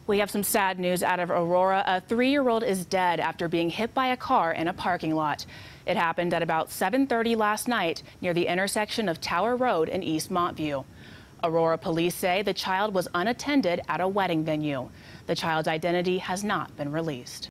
We have some sad news out of Aurora. A 3-year-old is dead after being hit by a car in a parking lot. It happened at about 7:30 last night near the intersection of Tower Road and East Montview. Aurora police say the child was unattended at a wedding venue. The child's identity has not been released.